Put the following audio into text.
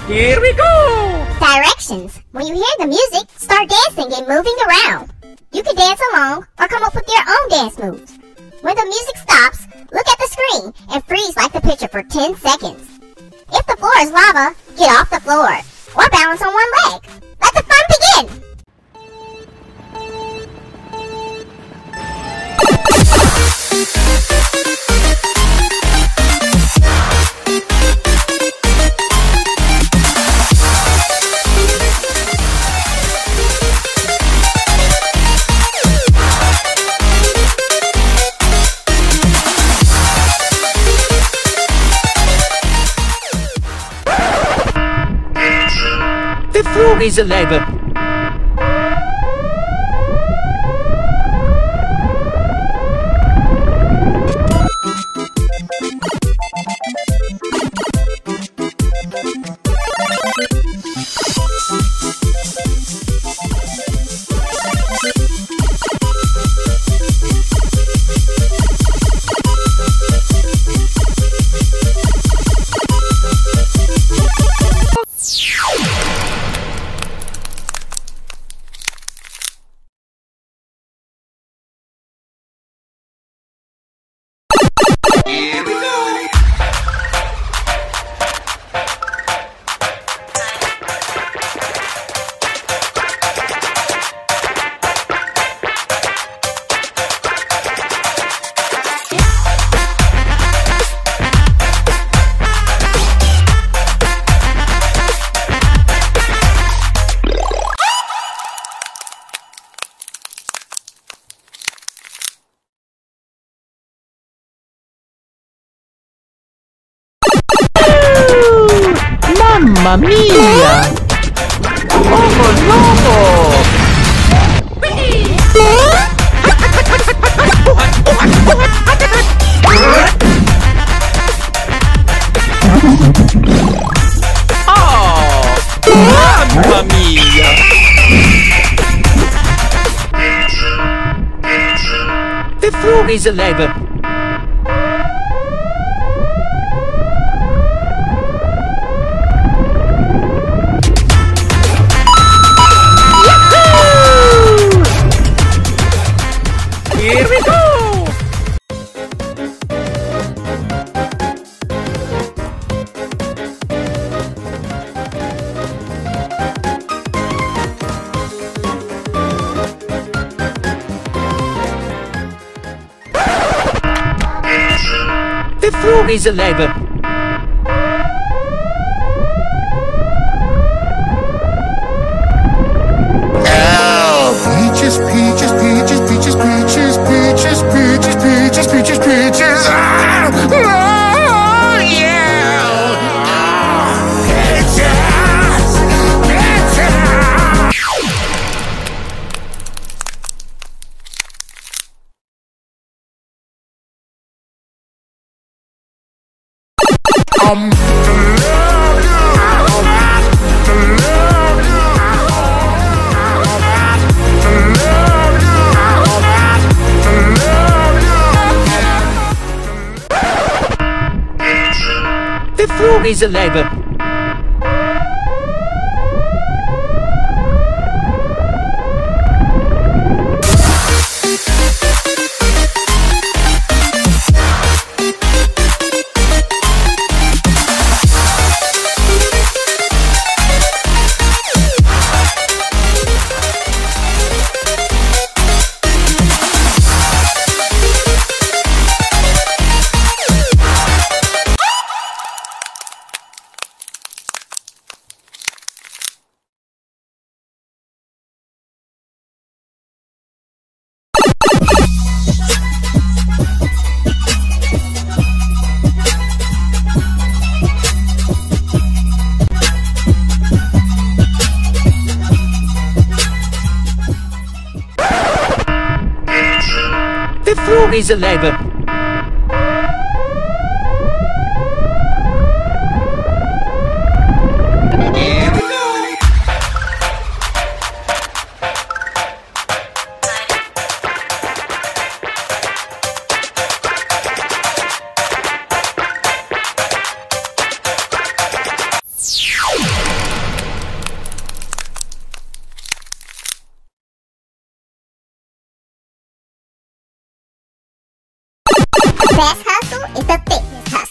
Here we go! Directions. When you hear the music, start dancing and moving around. You can dance along or come up with your own dance moves. When the music stops, look at the screen and freeze like the picture for 10 seconds. If the floor is lava, get off the floor or balance on one leg. Let the fun begin! The floor is lava. Here we go! Mamma mia! Oh no! Oh! Mamma mia! The floor is lava. Here we go! The floor is lava. Peaches, peaches, peaches, peaches, peaches, peaches, peaches, peaches, peaches, peaches. Ah! Oh, yeah! Peaches! Peaches! The floor is lava. The floor is lava. Here we go! The best hustle is the fitness hustle.